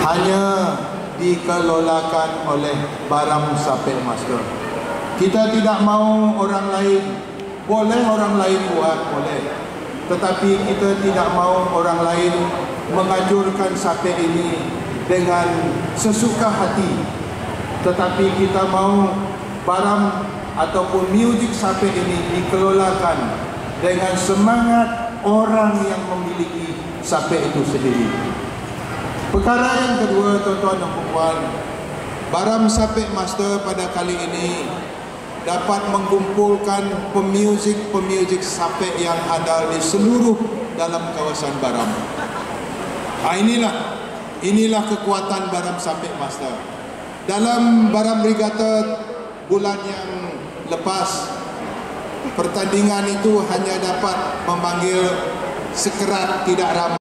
hanya dikelolakan oleh Baram Sapek Master. Kita tidak mahu orang lain, boleh orang lain buat, boleh. Tetapi kita tidak mahu orang lain mengajurkan sapek ini dengan sesuka hati. Tetapi kita mahu Baram ataupun muzik sapek ini dikelolakan dengan semangat orang yang memiliki sapek itu sendiri. Perkara yang kedua, tuan-tuan dan puan, Baram Sapek Master pada kali ini dapat mengumpulkan pemuzik sapek yang ada di seluruh dalam kawasan Baram. Inilah kekuatan Baram Sapek Master. Dalam Baram Regatta bulan yang lepas, pertandingan itu hanya dapat memanggil sekerat, tidak ramai.